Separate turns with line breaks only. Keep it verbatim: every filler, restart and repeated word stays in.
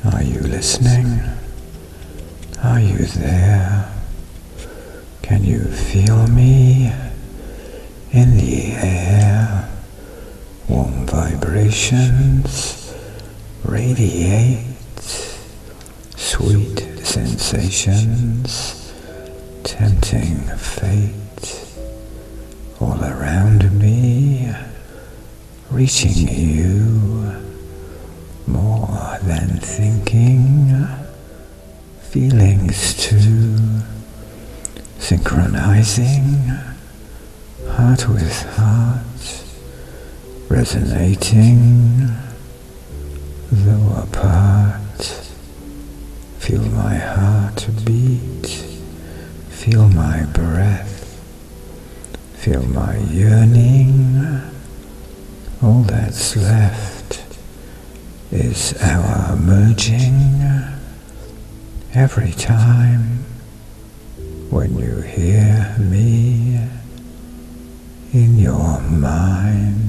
Are you listening? Are you there? Can you feel me in the air? Warm vibrations radiate, sweet sensations, tempting fate, all around me, reaching you, more than thinking, feelings too, synchronizing, heart with heart, resonating, though apart. Feel my heart beat, feel my breath, feel my yearning. All that's left is our merging. Every time when you hear me in your mind.